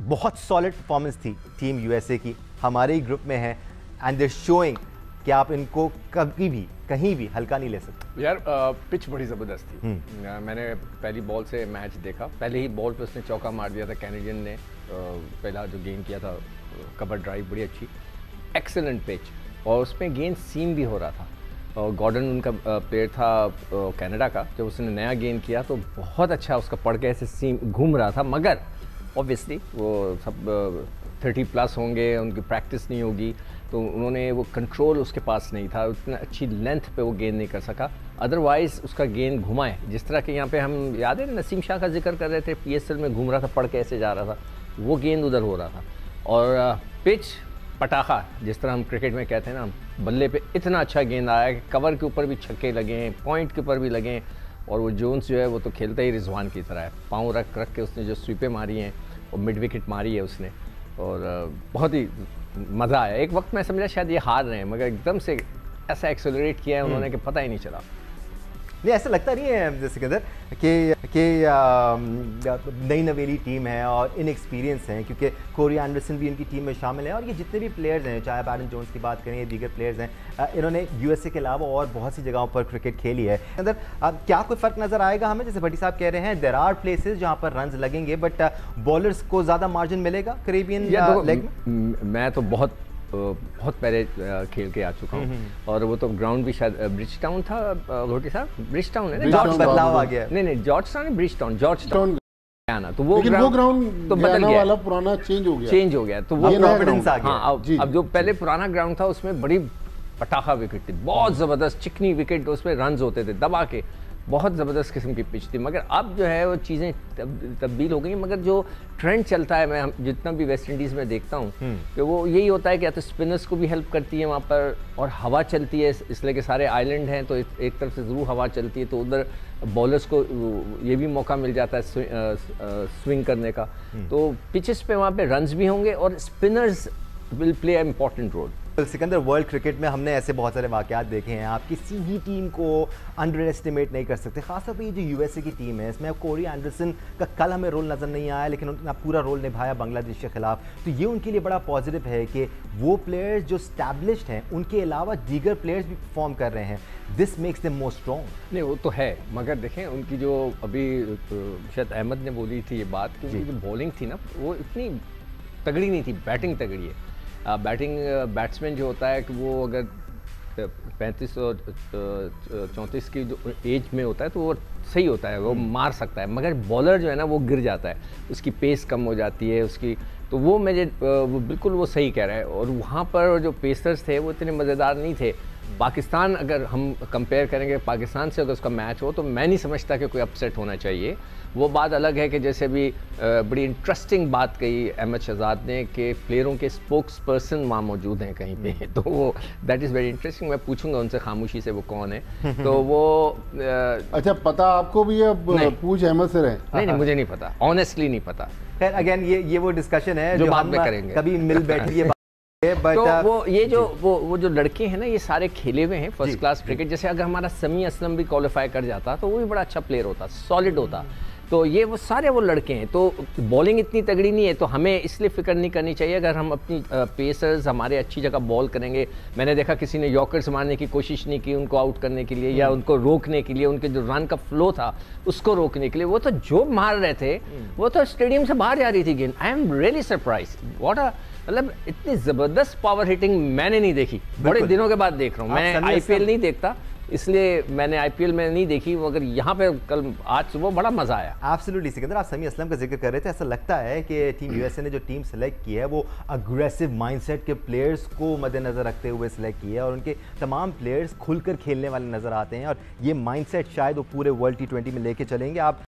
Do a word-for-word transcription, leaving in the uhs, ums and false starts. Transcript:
बहुत solid performance थी team USA की, हमारे ही ग्रुप में है एंड दे शोइंग कि आप इनको कभी भी कहीं भी हल्का नहीं ले सकते। यार पिच बड़ी ज़बरदस्त थी। मैंने पहली बॉल से मैच देखा, पहले ही बॉल पे उसने चौका मार दिया था कैनेडियन ने। पहला जो गेंद किया था कवर ड्राइव बड़ी अच्छी, एक्सेलेंट पिच, और उसमें गेंद सीम भी हो रहा था। और गॉर्डन उनका प्लेयर था कनाडा का, जब उसने नया गेंद किया तो बहुत अच्छा उसका पड़ के ऐसे सीम घूम रहा था। मगर ऑब्वियसली वो सब थर्टी प्लस होंगे, उनकी प्रैक्टिस नहीं होगी, तो उन्होंने वो कंट्रोल उसके पास नहीं था, उतना अच्छी लेंथ पे वो गेंद नहीं कर सका। अदरवाइज़ उसका गेंद घुमाए, जिस तरह के यहाँ पे हम याद है नसीम शाह का जिक्र कर रहे थे, पीएसएल में घूम रहा था, पड़ के ऐसे जा रहा था, वो गेंद उधर हो रहा था। और पिच पटाखा, जिस तरह हम क्रिकेट में कहते हैं ना, बल्ले पे इतना अच्छा गेंद आया कि कवर के ऊपर भी छक्के लगे, पॉइंट के ऊपर भी लगे। और वो जोन्स जो है वो तो खेलता ही रिजवान की तरह है, पाँव रख रख के उसने जो स्वीपें मारी हैं और मिड विकेट मारी है उसने, और बहुत ही मज़ा आया। एक वक्त मैं समझा शायद ये हार रहे हैं, मगर एकदम से ऐसा एक्सेलरेट किया है उन्होंने कि पता ही नहीं चला। नहीं, ऐसा लगता नहीं है सिकंदर कि कि नई नवेली टीम है और इनएक्सपीरियंस हैं, क्योंकि कोरी एंडरसन भी इनकी टीम में शामिल है, और ये जितने भी प्लेयर्स हैं, चाहे आप एरन जोन्स की बात करें या दीगर प्लेयर्स हैं, इन्होंने यूएसए के अलावा और बहुत सी जगहों पर क्रिकेट खेली है। अंदर क्या कोई फ़र्क नज़र आएगा हमें? जैसे भट्टी साहब कह रहे हैं देयर आर प्लेसेस जहाँ पर रन लगेंगे, बट बॉलर्स को ज़्यादा मार्जिन मिलेगा कैरेबियन लेग में? मैं तो बहुत बहुत पहले खेल के आ चुका हूँ, और वो तो ग्राउंड भी शायद ब्रिज टाउन था, घोटी साहब ब्रिज टाउन है ना, बदलाव आ गया। नहीं नहीं Georgetown Bridgetown Georgetown ना, तो वो ग्राउंड तो बदल गया वाला पुराना चेंज हो गया चेंज हो गया तो वो प्रोविडेंस आ गया। हाँ, अब, अब जो पहले पुराना ग्राउंड था उसमें बड़ी पटाखा विकेट थी, बहुत ज़बरदस्त चिकनी विकेट, उसमें रन होते थे दबा के, बहुत ज़बरदस्त किस्म की पिच थी। मगर अब जो है वो चीज़ें तब, तब्दील हो गई। मगर जो ट्रेंड चलता है, मैं जितना भी वेस्ट इंडीज़ में देखता हूँ कि वो यही होता है कि या तो स्पिनर्स को भी हेल्प करती है वहाँ पर, और हवा चलती है, इसलिए कि सारे आइलैंड हैं तो एक तरफ से ज़रूर हवा चलती है, तो उधर बॉलर्स को ये भी मौका मिल जाता है स्विंग करने का। तो पिचेस पे वहाँ पे रन्स भी होंगे और spinners will play a important role. Sikandar, world cricket में हमने ऐसे बहुत सारे वाक़यात देखे हैं, आप किसी भी टीम को अंडर एस्टिमेट नहीं कर सकते। खासतौर पर ये जो यूएसए की टीम है, इसमें कोरी एंडरसन का कल हमें रोल नज़र नहीं आया, लेकिन उन्होंने पूरा रोल निभाया बांग्लादेश के खिलाफ, तो ये उनके लिए बड़ा पॉजिटिव है कि वो प्लेयर्स जो स्टैब्लिश्ड हैं उनके अलावा दीगर प्लेयर्स भी परफॉर्म कर रहे हैं। This makes them more strong. नहीं, वो तो है, मगर देखें उनकी जो अभी शायद अहमद ने बोली थी ये बात कि जो बॉलिंग थी ना वो इतनी तगड़ी नहीं थी, बैटिंग तगड़ी है। बैटिंग बैट्समैन जो होता है कि वो अगर पैंतीस और चौंतीस की जो एज में होता है तो वो सही होता है, वो मार सकता है, मगर बॉलर जो है ना वो गिर जाता है, उसकी पेस कम हो जाती है उसकी, तो वो मुझे वो बिल्कुल वो सही कह रहा है। और वहाँ पर जो पेसर्स थे वो इतने मज़ेदार नहीं थे। पाकिस्तान अगर हम कंपेयर करेंगे पाकिस्तान से, अगर उसका मैच हो तो मैं नहीं समझता कि कोई अपसेट होना चाहिए। वो बात अलग है कि जैसे भी बड़ी इंटरेस्टिंग बात कही अहमद शहजाद ने कि प्लेयरों के स्पोक्स पर्सन वहाँ मौजूद हैं कहीं पे, तो वो दैट इज़ वेरी इंटरेस्टिंग। मैं पूछूंगा उनसे खामोशी से वो कौन है। तो वो आ, अच्छा, पता आपको भी है? पूछ अहमद से रहे। नहीं नहीं, मुझे नहीं पता, ऑनेस्टली नहीं पता। खैर अगेन ये ये वो डिस्कशन है जो, जो बाद में करेंगे, कभी मिल बैठिए। But, तो uh, वो ये जो वो वो जो लड़के हैं ना, ये सारे खेले हुए हैं फर्स्ट क्लास क्रिकेट। जैसे अगर हमारा समी असलम भी क्वालिफाई कर जाता तो वो भी बड़ा अच्छा प्लेयर होता, सॉलिड होता। तो ये वो सारे वो लड़के हैं, तो बॉलिंग इतनी तगड़ी नहीं है, तो हमें इसलिए फिक्र नहीं करनी चाहिए। अगर हम अपनी पेसर्स हमारे अच्छी जगह बॉल करेंगे, मैंने देखा किसी ने यॉर्कर्स मारने की कोशिश नहीं की उनको आउट करने के लिए या उनको रोकने के लिए, उनके जो रन का फ्लो था उसको रोकने के लिए, वो तो जो मार रहे थे वो तो स्टेडियम से बाहर जा रही थी गेंद। I am really surprise, what a मतलब इतनी ज़बरदस्त पावर हिटिंग मैंने नहीं देखी, बड़े दिनों के बाद देख रहा हूँ। मैं आईपीएल नहीं देखता, इसलिए मैंने आईपीएल में नहीं देखी, मगर यहाँ पे कल आज सुबह बड़ा मज़ा आया। एब्सोल्युटली सिकंदर, आप समी असलम का जिक्र कर रहे थे, ऐसा लगता है कि टीम यूएसए ने जो टीम सेलेक्ट की है वो अग्रेसिव माइंडसेट के प्लेयर्स को मद्देनज़र रखते हुए सिलेक्ट की है, और उनके तमाम प्लेयर्स खुलकर खेलने वाले नज़र आते हैं, और ये माइंडसेट शायद वो पूरे वर्ल्ड टी ट्वेंटी में लेके चलेंगे। आप